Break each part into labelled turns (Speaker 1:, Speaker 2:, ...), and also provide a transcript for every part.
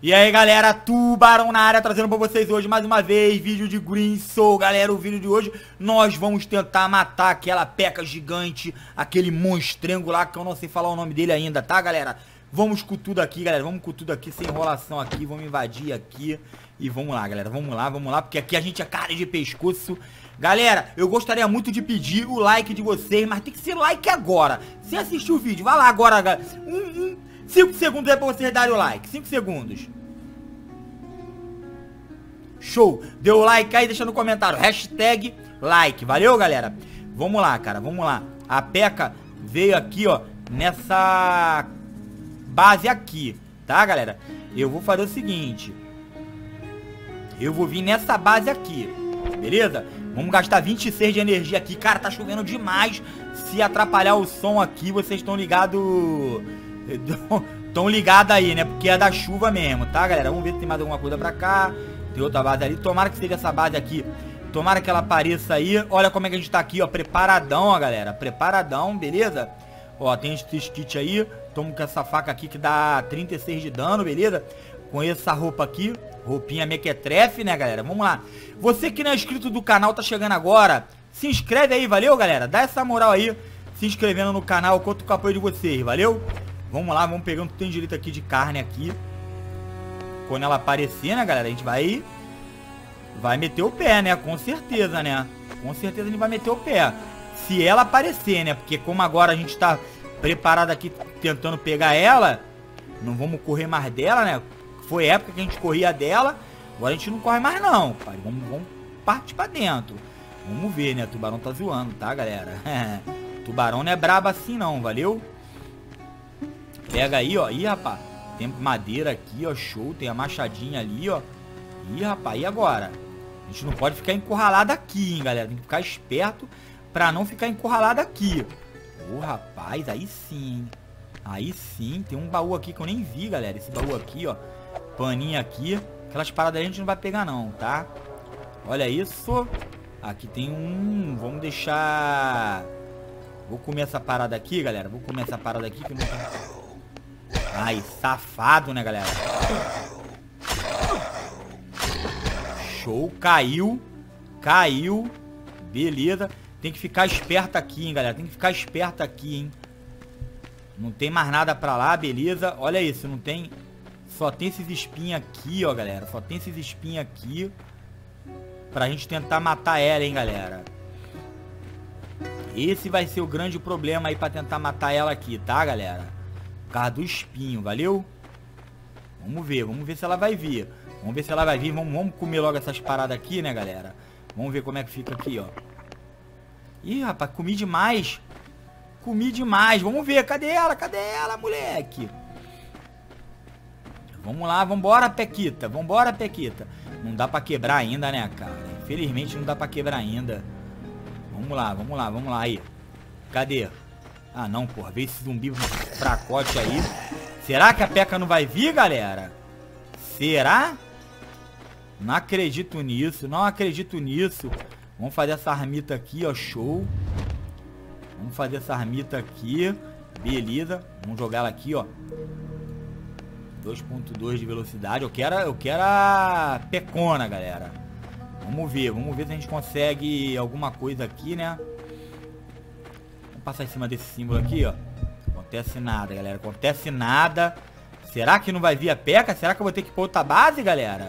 Speaker 1: E aí galera, Tubarão na área, trazendo pra vocês hoje mais uma vez vídeo de Green Soul. Galera, o vídeo de hoje nós vamos tentar matar aquela P.E.K.K.A gigante, aquele monstrengo lá que eu não sei falar o nome dele ainda, tá galera? Vamos com tudo aqui, galera, vamos com tudo aqui, sem enrolação aqui, vamos invadir aqui. E vamos lá galera, vamos lá, porque aqui a gente é cara de pescoço. Galera, eu gostaria muito de pedir o like de vocês, mas tem que ser like agora. Sem assistir o vídeo, vai lá agora, galera. 5 segundos é pra vocês darem o like. 5 segundos. Show. Deu o like aí, deixa no comentário. Hashtag like. Valeu, galera? Vamos lá, cara. Vamos lá. A P.E.K.K.A veio aqui, ó. Nessa base aqui. Tá, galera? Eu vou fazer o seguinte. Eu vou vir nessa base aqui. Beleza? Vamos gastar 26 de energia aqui. Cara, tá chovendo demais. Se atrapalhar o som aqui, vocês estão ligados... Tão ligados aí, né? Porque é da chuva mesmo, tá, galera? Vamos ver se tem mais alguma coisa pra cá. Tem outra base ali. Tomara que seja essa base aqui. Tomara que ela apareça aí. Olha como é que a gente tá aqui, ó. Preparadão, ó, galera. Preparadão, beleza? Ó, tem esse kit aí. Tomo com essa faca aqui que dá 36 de dano, beleza? Com essa roupa aqui. Roupinha mequetrefe, né, galera? Vamos lá. Você que não é inscrito do canal, tá chegando agora. Se inscreve aí, valeu, galera? Dá essa moral aí. Se inscrevendo no canal. Conto com o apoio de vocês, valeu? Vamos lá, vamos pegando tudo tem direito aqui de carne aqui. Quando ela aparecer, né, galera, a gente vai meter o pé, né? Com certeza, né? Com certeza a gente vai meter o pé. Se ela aparecer, né? Porque como agora a gente tá preparado aqui tentando pegar ela, não vamos correr mais dela, né? Foi época que a gente corria dela. Agora a gente não corre mais não, pai. Vamos partir pra dentro. Vamos ver, né? Tubarão tá zoando, tá, galera? Tubarão não é brabo assim não, valeu? Pega aí, ó. Ih, rapaz. Tem madeira aqui, ó. Show. Tem a machadinha ali, ó. Ih, rapaz. E agora? A gente não pode ficar encurralado aqui, hein, galera. Tem que ficar esperto pra não ficar encurralado aqui. Ô, rapaz. Aí sim. Aí sim. Tem um baú aqui que eu nem vi, galera. Esse baú aqui, ó. Paninho aqui. Aquelas paradas a gente não vai pegar, não, tá? Olha isso. Aqui tem um... Vamos deixar... Vou comer essa parada aqui, galera. Vou comer essa parada aqui que não tá... Ai, safado, né, galera? Show, caiu. Caiu. Beleza. Tem que ficar esperto aqui, hein, galera. Tem que ficar esperto aqui, hein. Não tem mais nada pra lá, beleza. Olha isso, não tem... Só tem esses espinhos aqui, ó, galera. Só tem esses espinhos aqui. Pra gente tentar matar ela, hein, galera. Esse vai ser o grande problema aí pra tentar matar ela aqui, tá, galera? Por causa do espinho, valeu? Vamos ver se ela vai vir. Vamos ver se ela vai vir. Vamos comer logo essas paradas aqui, né, galera? Vamos ver como é que fica aqui, ó. Ih, rapaz, comi demais. Comi demais. Vamos ver, cadê ela, moleque? Vamos lá, vambora, P.E.K.K.A. Vambora, P.E.K.K.A. Não dá pra quebrar ainda, né, cara? Infelizmente não dá pra quebrar ainda. Vamos lá, aí. Cadê? Ah, não, porra. Vê esse zumbi fracote aí. Será que a P.E.K.K.A não vai vir, galera? Será? Não acredito nisso. Não acredito nisso. Vamos fazer essa armita aqui, ó. Show. Vamos fazer essa armita aqui. Beleza. Vamos jogar ela aqui, ó. 2.2 de velocidade. Eu quero a P.E.K.K.A, galera. Vamos ver se a gente consegue alguma coisa aqui, né? Passar em cima desse símbolo aqui, ó. Acontece nada, galera. Acontece nada. Será que não vai vir a P.E.K.K.A? Será que eu vou ter que ir pra outra base, galera?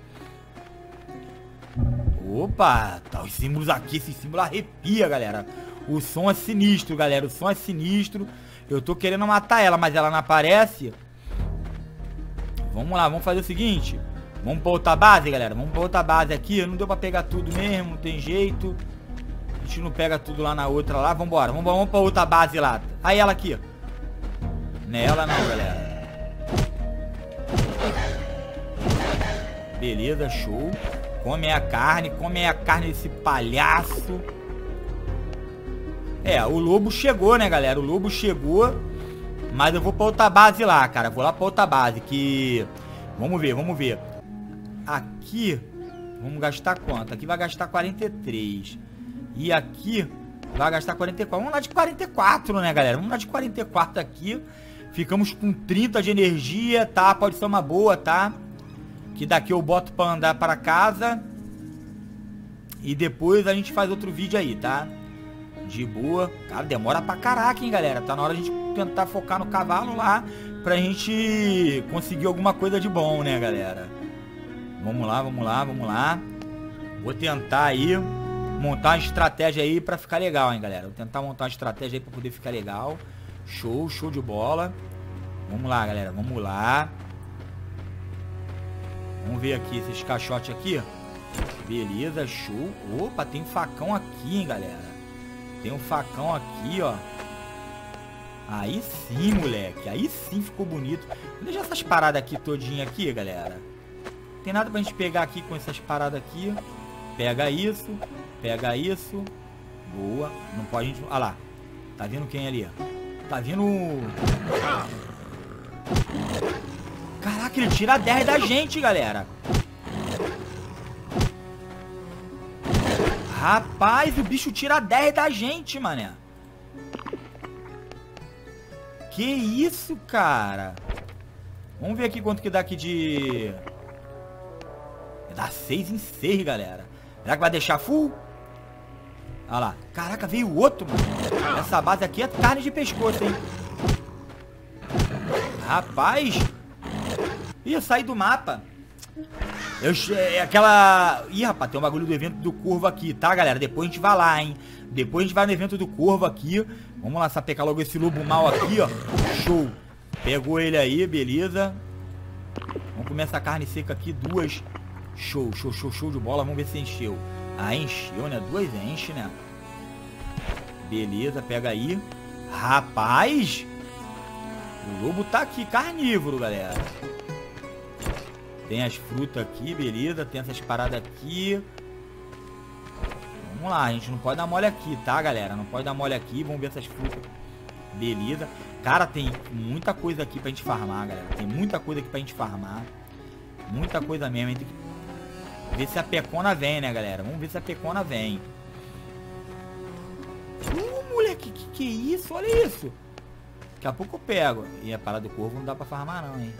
Speaker 1: Opa! Tá os símbolos aqui. Esse símbolo arrepia, galera. O som é sinistro, galera. O som é sinistro. Eu tô querendo matar ela, mas ela não aparece. Vamos lá, vamos fazer o seguinte. Vamos pra outra base, galera. Vamos pra outra base aqui. Não deu pra pegar tudo mesmo, não tem jeito. A gente não pega tudo lá na outra lá. Vambora, vamos pra outra base lá. Aí ela aqui, ó. Não é ela não, galera. Beleza, show. Come a carne desse palhaço. É, o lobo chegou, né, galera? O lobo chegou. Mas eu vou pra outra base lá, cara. Vou lá pra outra base que... Vamos ver. Aqui... Vamos gastar quanto? Aqui vai gastar 43. E aqui vai gastar 44. Vamos lá de 44, né, galera? Vamos lá de 44 aqui. Ficamos com 30 de energia, tá? Pode ser uma boa, tá? Que daqui eu boto pra andar para casa. E depois a gente faz outro vídeo aí, tá? De boa. Cara, demora pra caraca, hein, galera. Tá na hora de a gente tentar focar no cavalo lá. Pra gente conseguir alguma coisa de bom, né, galera? Vamos lá, vamos lá, vamos lá. Vou tentar aí montar uma estratégia aí pra ficar legal, hein, galera. Vou tentar montar uma estratégia aí pra poder ficar legal. Show, show de bola. Vamos lá, galera, vamos lá. Vamos ver aqui esses caixotes aqui. Beleza, show. Opa, tem um facão aqui, hein, galera. Tem um facão aqui, ó. Aí sim, moleque. Aí sim ficou bonito. Vou deixar essas paradas aqui todinha aqui, galera. Tem nada pra gente pegar aqui com essas paradas aqui. Pega isso. Pega isso. Boa. Não pode... gente... Olha lá. Tá vindo quem ali? Tá vindo... Caraca, ele tira 10 da gente, galera. Rapaz, o bicho tira 10 da gente, mané. Que isso, cara? Vamos ver aqui quanto que dá aqui de... Dá 6 em 6, galera. Será que vai deixar full? Olha lá. Caraca, veio outro, mano. Essa base aqui é carne de pescoço, hein? Rapaz. Ih, eu saí do mapa. Aquela... Ih, rapaz, tem um bagulho do evento do Corvo aqui, tá, galera? Depois a gente vai lá, hein? Depois a gente vai no evento do Corvo aqui. Vamos lá, sapecar logo esse lobo mal aqui, ó. Show. Pegou ele aí, beleza. Vamos comer essa carne seca aqui, 2. Show, show, show, show de bola. Vamos ver se encheu. Ah, encheu, né? 2 enche, né? Beleza, pega aí. Rapaz! O lobo tá aqui, carnívoro, galera. Tem as frutas aqui, beleza. Tem essas paradas aqui. Vamos lá, a gente não pode dar mole aqui, tá, galera? Não pode dar mole aqui. Vamos ver essas frutas. Beleza. Cara, tem muita coisa aqui pra gente farmar, galera. Tem muita coisa aqui pra gente farmar. Muita coisa mesmo. A gente tem que ver se a pecona vem, né, galera? Vamos ver se a pecona vem. Moleque, que é isso? Olha isso. Daqui a pouco eu pego. E a parada do corvo não dá pra farmar não, hein?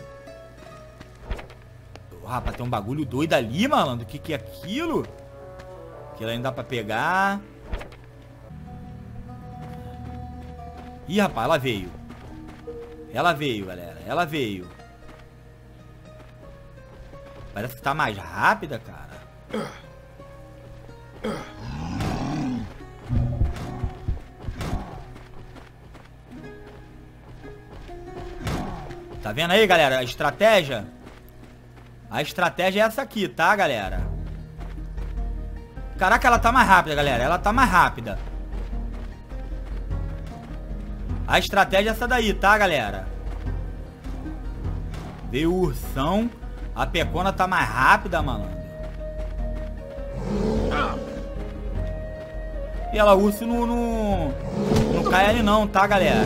Speaker 1: Rapaz, tem um bagulho doido ali, malandro. O que é aquilo? Aquilo aí não dá pra pegar. Ih, rapaz, ela veio. Ela veio, galera. Ela veio. Parece que tá mais rápida, cara. Tá vendo aí, galera? A estratégia? A estratégia é essa aqui, tá, galera? Caraca, ela tá mais rápida, galera. Ela tá mais rápida. A estratégia é essa daí, tá, galera? Veio o ursão. A pecona tá mais rápida, malandro. E ela, urso, não cai ali não, tá, galera?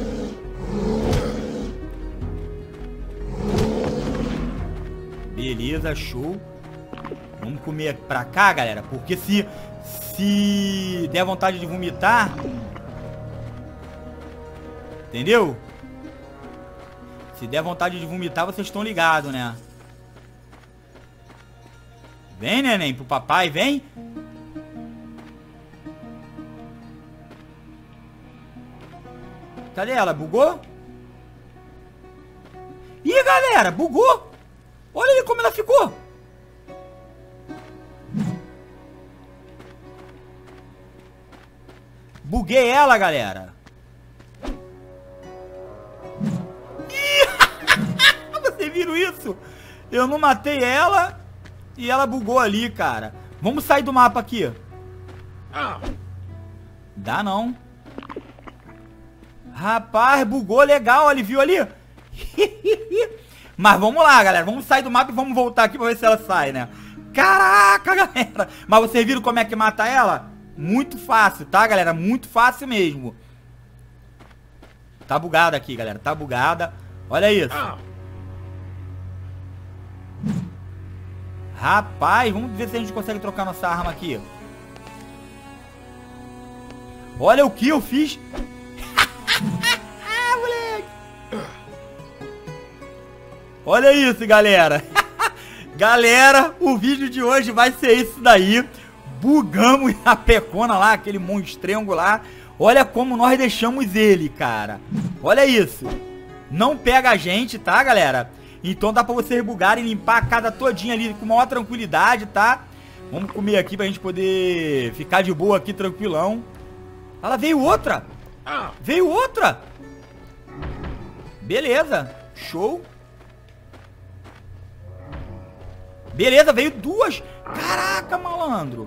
Speaker 1: Beleza, show. Vamos comer pra cá, galera. Porque se der vontade de vomitar... Entendeu? Se der vontade de vomitar, vocês estão ligados, né? Vem, neném, pro papai, vem. Cadê ela? Bugou? Ih, galera, bugou. Olha aí como ela ficou. Buguei ela, galera. Vocês viram isso? Eu não matei ela e ela bugou ali, cara. Vamos sair do mapa aqui. Dá não. Rapaz, bugou legal, ele viu ali. Mas vamos lá, galera. Vamos sair do mapa e vamos voltar aqui pra ver se ela sai, né? Caraca, galera. Mas vocês viram como é que mata ela? Muito fácil, tá, galera? Muito fácil mesmo. Tá bugada aqui, galera. Tá bugada. Olha isso. Rapaz, vamos ver se a gente consegue trocar nossa arma aqui. Olha o que eu fiz. Moleque. Olha isso, galera. Galera, o vídeo de hoje vai ser isso daí. Bugamos a Pecona lá, aquele monstrengo lá. Olha como nós deixamos ele, cara. Olha isso. Não pega a gente, tá, galera? Então dá pra vocês bugarem e limpar a casa todinha ali com maior tranquilidade, tá? Vamos comer aqui pra gente poder ficar de boa aqui, tranquilão. Ela veio outra. Veio outra. Beleza. Show. Beleza, veio duas. Caraca, malandro.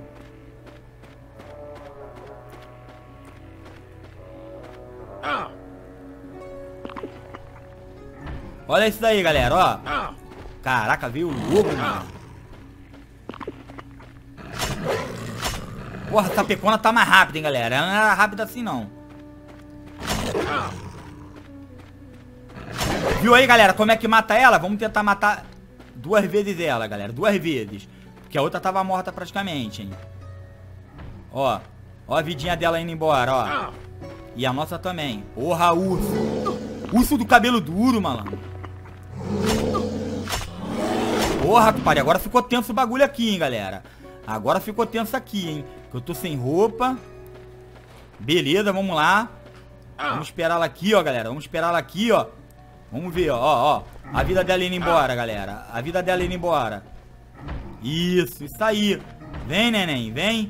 Speaker 1: Olha isso daí, galera, ó. Caraca, veio lobo, mano. Porra, essa Pecona tá mais rápida, hein, galera. Ela não era rápida assim, não. Viu aí, galera, como é que mata ela? Vamos tentar matar 2 vezes ela, galera. 2 vezes. Porque a outra tava morta praticamente, hein. Ó. Ó a vidinha dela indo embora, ó. E a nossa também. Porra, urso. Urso do cabelo duro, malandro. Porra, compadre. Agora ficou tenso o bagulho aqui, hein, galera. Agora ficou tenso aqui, hein. Que eu tô sem roupa. Beleza, vamos lá. Vamos esperar ela aqui, ó, galera. Vamos esperar ela aqui, ó. Vamos ver, ó. A vida dela indo embora, galera. A vida dela indo embora. Isso aí. Vem, neném, vem.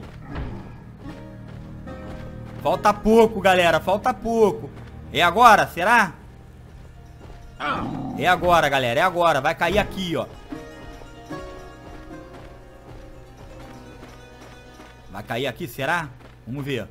Speaker 1: Falta pouco, galera. Falta pouco. É agora, será? É agora, galera. É agora. Vai cair aqui, ó. Vai cair aqui, será? Vamos ver.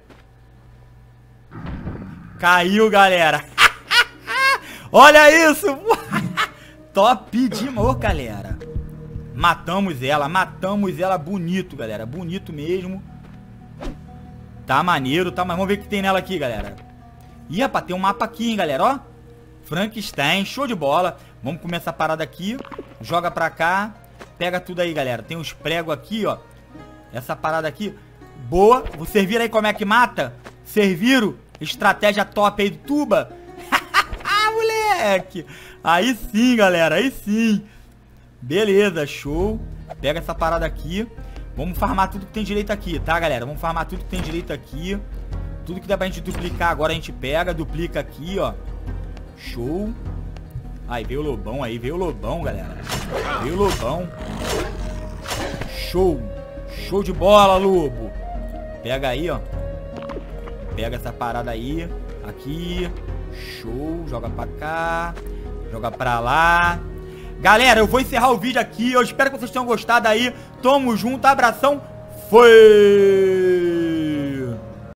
Speaker 1: Caiu, galera. Olha isso. Top demais, galera. Matamos ela bonito, galera. Bonito mesmo. Tá maneiro, tá? Mas vamos ver o que tem nela aqui, galera. Ih, rapaz, tem um mapa aqui, hein, galera, ó. Frankenstein, show de bola. Vamos comer essa parada aqui. Joga pra cá. Pega tudo aí, galera. Tem uns pregos aqui, ó. Essa parada aqui. Boa. Vocês viram aí como é que mata? Vocês viram? Estratégia top aí do Tuba. Moleque. Aí sim, galera. Aí sim. Beleza, show. Pega essa parada aqui. Vamos farmar tudo que tem direito aqui, tá, galera? Vamos farmar tudo que tem direito aqui. Tudo que dá pra gente duplicar agora a gente pega. Duplica aqui, ó. Show. Aí, veio o lobão aí. Veio o lobão, galera. Veio o lobão. Show. Show de bola, lobo. Pega aí, ó. Pega essa parada aí. Aqui. Show. Joga pra cá. Joga pra lá. Galera, eu vou encerrar o vídeo aqui. Eu espero que vocês tenham gostado aí. Tamo junto. Abração. Foi!